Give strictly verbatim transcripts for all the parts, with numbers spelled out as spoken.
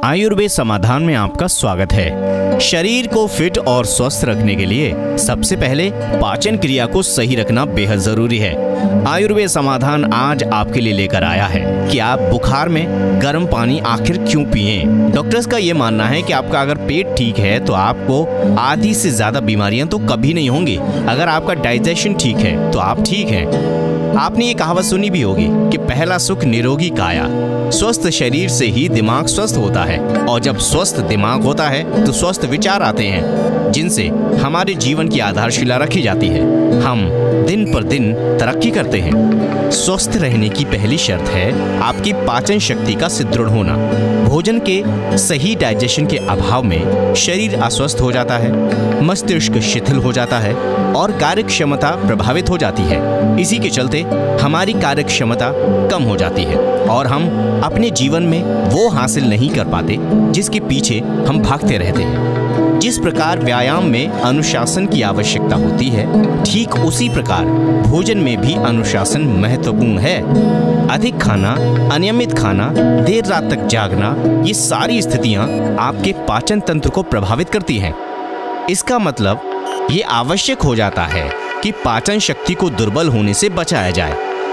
आयुर्वेद समाधान में आपका स्वागत है। शरीर को फिट और स्वस्थ रखने के लिए सबसे पहले पाचन क्रिया को सही रखना बेहद जरूरी है। आयुर्वेद समाधान आज आपके लिए लेकर आया है कि आप बुखार में गर्म पानी आखिर क्यों पिएं। डॉक्टर्स का ये मानना है कि आपका अगर पेट ठीक है तो आपको आधी से ज्यादा बीमारियां तो कभी नहीं होंगी। अगर आपका डाइजेशन ठीक है तो आप ठीक हैं। आपने ये कहावत सुनी भी होगी कि पहला सुख निरोगी काया। स्वस्थ शरीर से ही दिमाग स्वस्थ होता है और जब स्वस्थ दिमाग होता है तो स्वस्थ विचार आते हैं जिनसे हमारे जीवन की आधारशिला रखी जाती है। हम दिन पर दिन तरक्की करते हैं। स्वस्थ रहने की पहली शर्त है आपकी पाचन शक्ति का सुदृढ़ होना। भोजन के सही डाइजेशन के अभाव में शरीर अस्वस्थ हो जाता है, मस्तिष्क शिथिल हो जाता है और कार्य क्षमता प्रभावित हो जाती है। इसी के चलते हमारी कार्य क्षमता कम हो जाती है और हम अपने जीवन में वो हासिल नहीं कर पाते जिसके पीछे हम भागते रहते हैं। जिस प्रकार व्यायाम में अनुशासन की आवश्यकता होती है, ठीक उसी प्रकार भोजन में भी अनुशासन महत्वपूर्ण है। अधिक खाना, अनियमित खाना, देर रात तक जागना, ये सारी स्थितियां आपके पाचन तंत्र को प्रभावित करती हैं। इसका मतलब ये आवश्यक हो जाता है कि पाचन शक्ति को दुर्बल होने से बचाया जाए।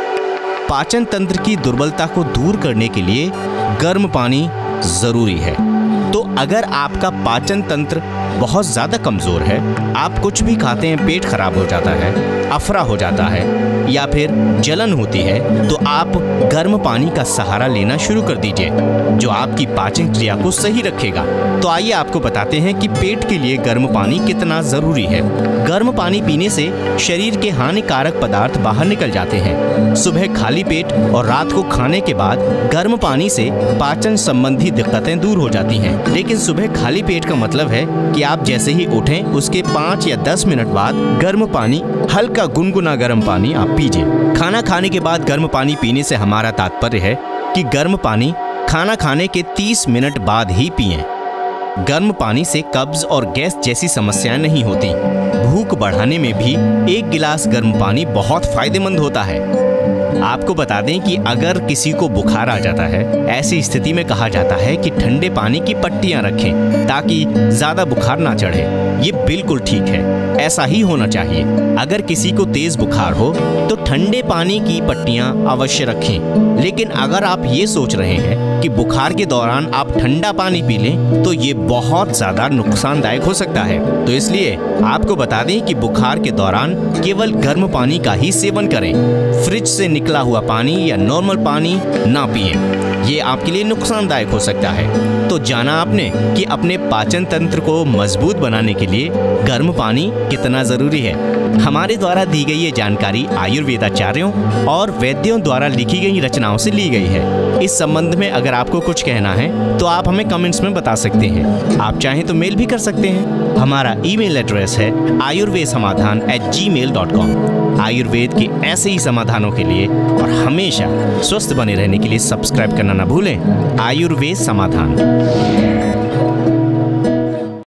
पाचन तंत्र की दुर्बलता को दूर करने के लिए गर्म पानी जरूरी है। तो अगर आपका पाचन तंत्र बहुत ज़्यादा कमज़ोर है, आप कुछ भी खाते हैं पेट खराब हो जाता है, अफरा हो जाता है या फिर जलन होती है, तो आप गर्म पानी का सहारा लेना शुरू कर दीजिए जो आपकी पाचन क्रिया को सही रखेगा। तो आइए आपको बताते हैं कि पेट के लिए गर्म पानी कितना ज़रूरी है। गर्म पानी पीने से शरीर के हानिकारक पदार्थ बाहर निकल जाते हैं। सुबह खाली पेट और रात को खाने के बाद गर्म पानी से पाचन संबंधी दिक्कतें दूर हो जाती हैं। लेकिन सुबह खाली पेट का मतलब है कि आप जैसे ही उठें उसके पाँच या दस मिनट बाद गर्म पानी, हल्का गुनगुना गर्म पानी आप पीजिए। खाना खाने के बाद गर्म पानी पीने से हमारा तात्पर्य है कि गर्म पानी खाना खाने के तीस मिनट बाद ही पिएं। गर्म पानी से कब्ज और गैस जैसी समस्याएं नहीं होती। भूख बढ़ाने में भी एक गिलास गर्म पानी बहुत फायदेमंद होता है। आपको बता दें कि अगर किसी को बुखार आ जाता है, ऐसी स्थिति में कहा जाता है कि ठंडे पानी की पट्टियां रखें ताकि ज्यादा बुखार ना चढ़े। ये बिल्कुल ठीक है, ऐसा ही होना चाहिए। अगर किसी को तेज बुखार हो तो ठंडे पानी की पट्टियां अवश्य रखें। लेकिन अगर आप ये सोच रहे हैं कि बुखार के दौरान आप ठंडा पानी पी लें तो ये बहुत ज्यादा नुकसानदायक हो सकता है। तो इसलिए आपको बता दें कि बुखार के दौरान केवल गर्म पानी का ही सेवन करें। फ्रिज से निकला हुआ पानी या नॉर्मल पानी ना पिएं। ये आपके लिए नुकसानदायक हो सकता है। तो जाना आपने कि अपने पाचन तंत्र को मजबूत बनाने के लिए गर्म पानी कितना जरूरी है। हमारे द्वारा दी गई ये जानकारी आयुर्वेदाचार्यों और वैद्यों द्वारा लिखी गई रचनाओं से ली गई है। इस संबंध में अगर आपको कुछ कहना है तो आप हमें कमेंट्स में बता सकते हैं। आप चाहें तो मेल भी कर सकते हैं। हमारा ईमेल एड्रेस है Ayurveda Samadhan at gmail dot com. Ayurveda के ऐसे ही समाधानों के लिए और हमेशा स्वस्थ बने रहने के लिए सब्सक्राइब करना ना भूलें। आयुर्वेद समाधान।